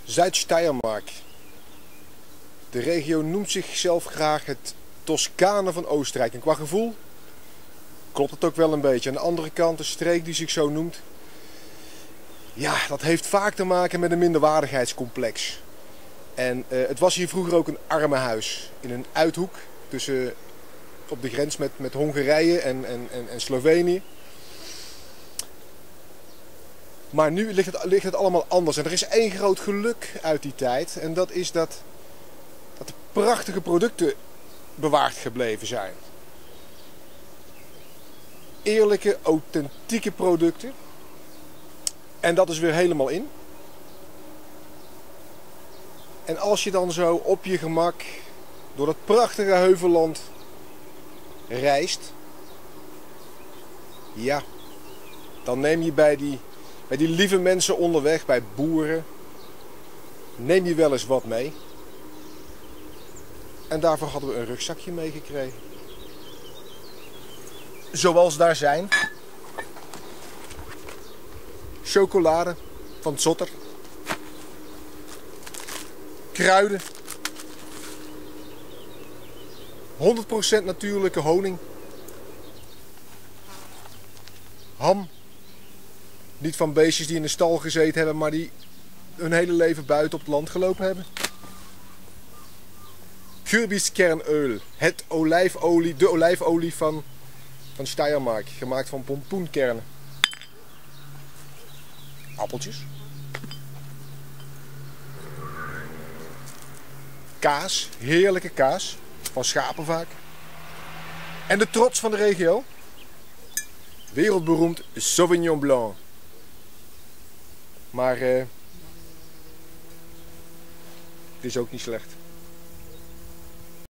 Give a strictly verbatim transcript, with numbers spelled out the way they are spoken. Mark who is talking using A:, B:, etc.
A: Zuid-Steiermark. De regio noemt zichzelf graag het Toscane van Oostenrijk. En qua gevoel klopt het ook wel een beetje. Aan de andere kant, de streek die zich zo noemt, ja, dat heeft vaak te maken met een minderwaardigheidscomplex. En uh, het was hier vroeger ook een armenhuis. In een uithoek tussen, op de grens met, met Hongarije en, en, en, en Slovenië. Maar nu ligt het, ligt het allemaal anders. En er is één groot geluk uit die tijd. En dat is dat, dat de prachtige producten bewaard gebleven zijn. Eerlijke, authentieke producten. En dat is weer helemaal in. En als je dan zo op je gemak door dat prachtige heuvelland reist, ja, dan neem je bij die, bij die lieve mensen onderweg, bij boeren, neem je wel eens wat mee. En daarvoor hadden we een rugzakje meegekregen. Zoals daar zijn. Chocolade van Zotter. Kruiden. honderd procent natuurlijke honing. Ham. Niet van beestjes die in de stal gezeten hebben, maar die hun hele leven buiten op het land gelopen hebben. Kürbiskernöl. Het olijfolie, de olijfolie van, van Steiermark. Gemaakt van pompoenkernen. Appeltjes. Kaas. Heerlijke kaas. Van schapen vaak. En de trots van de regio. Wereldberoemd Sauvignon Blanc. Maar uh, het is ook niet slecht.